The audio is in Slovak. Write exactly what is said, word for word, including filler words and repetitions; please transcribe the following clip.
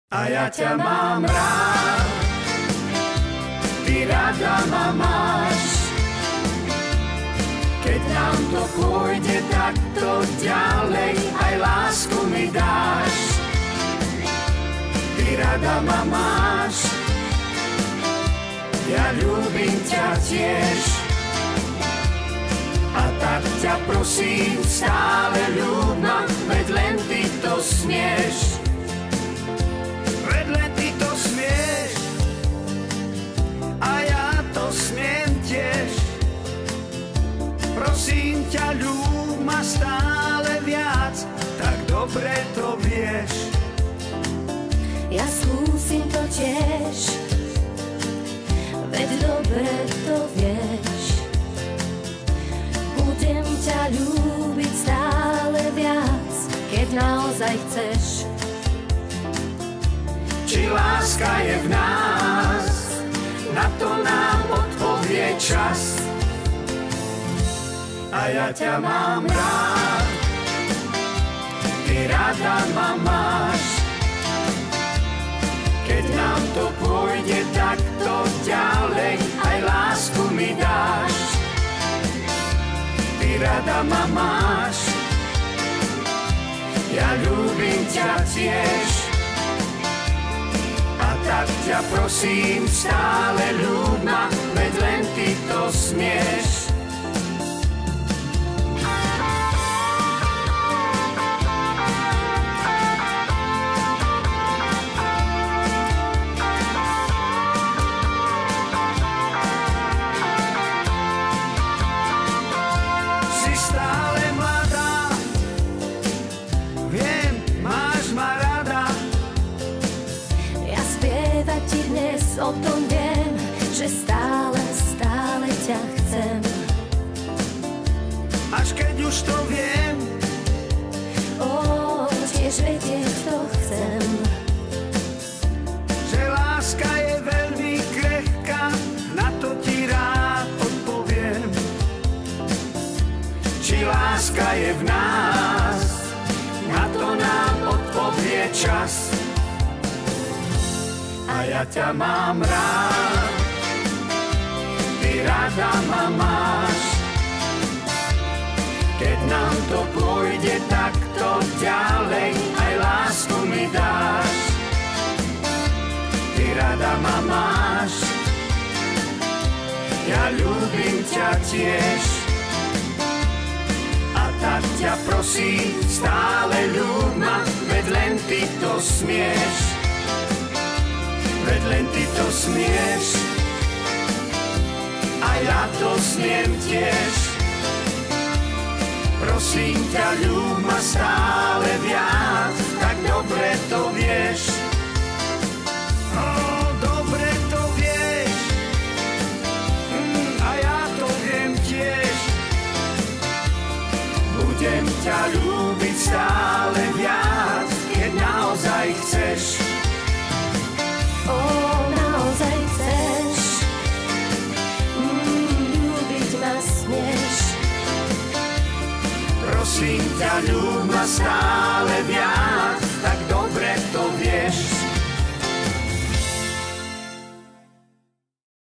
A ja ťa mám rád, ty rada ma máš. Keď nám to pôjde takto ďalej, aj lásku mi dáš. Ty rada ma máš, ja ľúbim ťa tiež. A tak ťa prosím, stále ľúb ma, veď len ty to smieš. Veď len ty to smieš, a ja to smiem tiež. Prosím ťa, ľúb ma stále viac, tak dobre to vieš. Ja skúsim to tiež, veď dobre to vieš. Budem ťa ľúbiť stále viac, keď naozaj chceš. Či láska je v nás, na to nám odpovie čas. A ja ťa mám rád, ty rada ma máš. Keď nám to pôjde takto ďalej, aj lásku mi dáš. Ty rada ma máš, ja ľúbim ťa tiež. A tak ťa prosím, stále ľúb ma, veď len ty to smieš. O tom viem, že stále, stále ťa chcem. Až keď už to viem, o, tiež vedieť to chcem. Že láska je veľmi krehká, na to ti rád odpoviem. Či láska je v nás, na to nám odpovie čas. A ja ťa mám rád, ty rada ma máš. Keď nám to pôjde takto ďalej, aj lásku mi dáš. Ty rada ma máš, ja ľúbim ťa tiež. A tak ťa prosím, stále ľúb ma, veď len ty to smieš. Veď len ty to smieš, a ja to smiem tiež. Prosím ťa, ľúb ma stále viac, tak dobre to vieš. O, dobre to vieš, mm, a ja to viem tiež. Budem ťa ľúbiť stále viac, keď naozaj chceš. O, naozaj chceš, mm, ľúbiť ma smieš. Prosím ťa, ľúb ma stále viac, tak dobre to vieš.